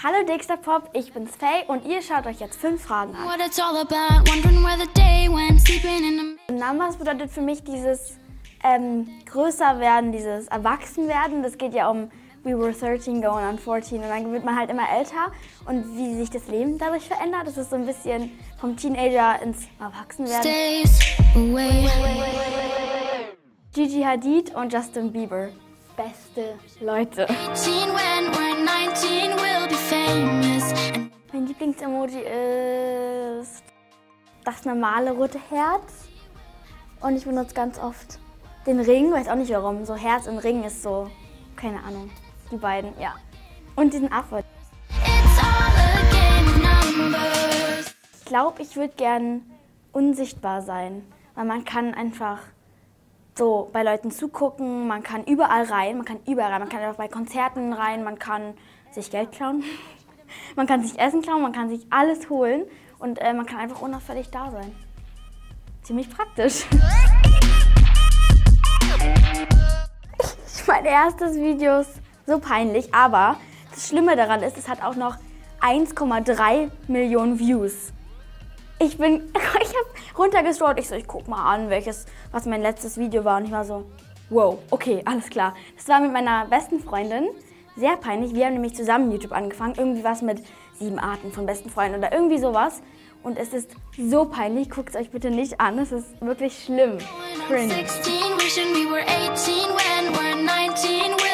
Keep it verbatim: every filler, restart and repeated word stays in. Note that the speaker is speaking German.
Hallo Dexterpop, ich bin's Faye und ihr schaut euch jetzt fünf Fragen an. Numbers bedeutet für mich dieses ähm, größer werden, dieses erwachsen werden. Das geht ja um We were thirteen going on fourteen und dann wird man halt immer älter und wie sich das Leben dadurch verändert. Das ist so ein bisschen vom Teenager ins Erwachsenwerden. Gigi Hadid und Justin Bieber. Beste Leute. Mein Lieblingsemoji ist das normale rote Herz. Und ich benutze ganz oft den Ring, weiß auch nicht warum. So Herz und Ring ist so, keine Ahnung, die beiden, ja. Und diesen Affe. Ich glaube, ich würde gern unsichtbar sein, weil man kann einfach so bei Leuten zugucken, man kann überall rein, man kann überall rein, man kann auch bei Konzerten rein, man kann sich Geld klauen, man kann sich Essen klauen, man kann sich alles holen und äh, man kann einfach unauffällig da sein. Ziemlich praktisch. Mein erstes Video ist so peinlich, aber das Schlimme daran ist, es hat auch noch eins Komma drei Millionen Views. Ich bin, ich habe runtergescrollt, ich so, ich guck mal an, welches, was mein letztes Video war und ich war so, wow, okay, alles klar. Das war mit meiner besten Freundin, sehr peinlich. Wir haben nämlich zusammen YouTube angefangen, irgendwie was mit sieben Arten von besten Freunden oder irgendwie sowas. Und es ist so peinlich, guckt es euch bitte nicht an, es ist wirklich schlimm. Cringe.